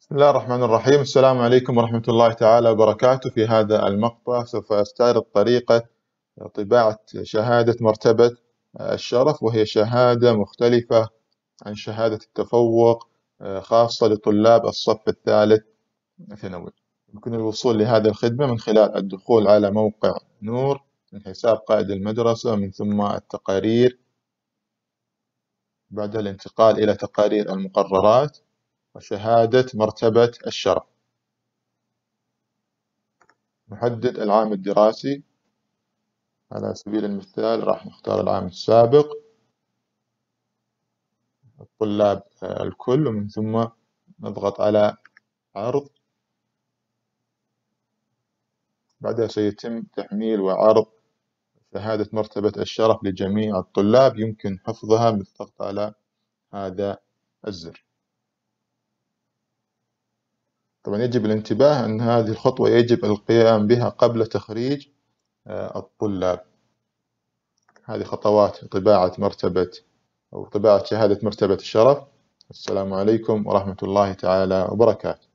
بسم الله الرحمن الرحيم. السلام عليكم ورحمة الله تعالى وبركاته. في هذا المقطع سوف أستعرض طريقة طباعة شهادة مرتبة الشرف، وهي شهادة مختلفة عن شهادة التفوق، خاصة لطلاب الصف الثالث ثانوي. يمكن الوصول لهذه الخدمة من خلال الدخول على موقع نور من حساب قائد المدرسة، ومن ثم التقارير، بعدها الانتقال إلى تقارير المقررات وشهادة مرتبة الشرف. نحدد العام الدراسي، على سبيل المثال راح نختار العام السابق، الطلاب الكل، ومن ثم نضغط على عرض. بعدها سيتم تحميل وعرض شهادة مرتبة الشرف لجميع الطلاب، يمكن حفظها بالضغط على هذا الزر. طبعا يجب الانتباه أن هذه الخطوة يجب القيام بها قبل تخريج الطلاب. هذه خطوات طباعة مرتبة أو طباعة شهادة مرتبة الشرف. السلام عليكم ورحمة الله تعالى وبركاته.